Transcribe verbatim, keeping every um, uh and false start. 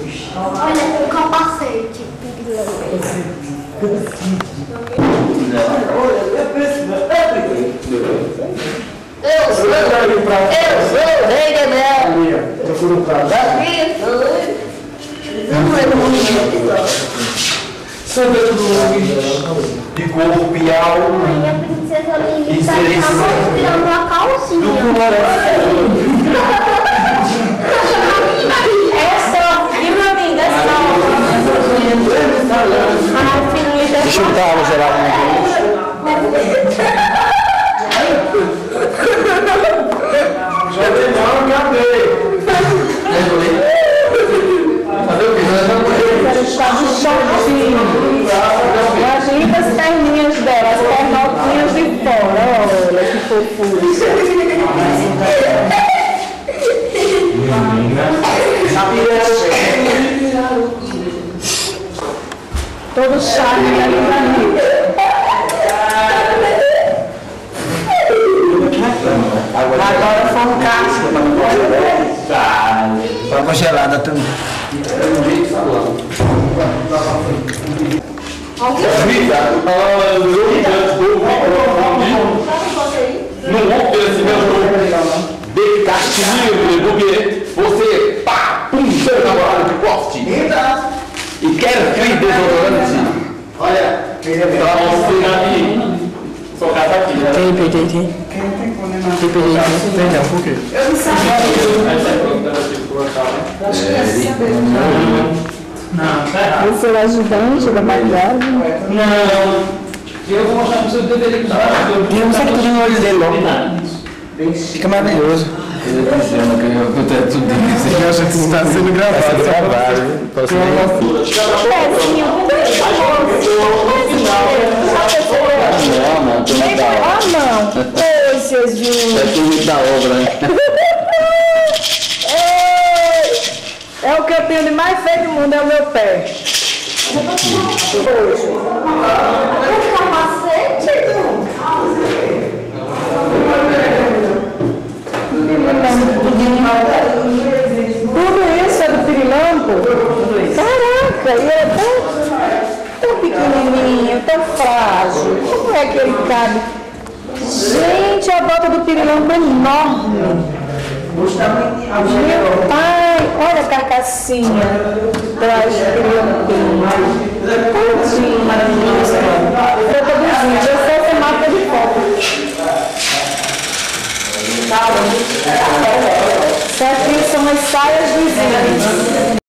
Olha, tem um capacete. Eu sou, eu sou o rei da mel. Procura um prato. Não é do mundo. Santa Cruz, de corpo e alma. Ai, a princesa Lili E tá seríssima. tirando uma calcinha. É só, viu, meu amigo? É só. Ai, filho, Deixa eu dar uma geral no Jovem não, cadê? Cadê o que? Está de shortinho. Imagina as perninhas dela, as pernotinhas de fora. Olha que fofura. Todo charme ali pra mim. Agora foi um casco. Água gelada também. Rita, não vou ter esse mesmo de castigo, porque você, pá, pum, seu namorado de poste. E quer aquele desodorante. Olha, Então você aqui, só casa aqui. tem, tem, tem. Tem, tem, tem. Tem, não, por quê? Eu não sabia. Não, tá errado. Esse é o ajudante da maquiagem. Não. Eu vou mostrar pro seu dedo dele. E eu não sei que tudo no olho dele logo. Fica maravilhoso. Ele dizendo que eu tenho tudo isso. Eu acho que está sendo gravado. Trabalho. Posso ver? Pezinho, Não, não, tô Vem muito da pra obra. lá, não. Ei, Jesus. É tudo muito da obra, né? Ei, é o que eu tenho de mais feio do mundo, é o meu pé. Tudo isso é do pirilampo? Caraca, e é tão, tão pequenininho, tão frágil. Como é que ele cabe? Gente, a bota do pirilampo é enorme. Meu pai, olha a carcassinha traz pirilampinho. Tadinho. Reproduzir, eu sei essa marca de foto. Isso aqui são as saias dos índios.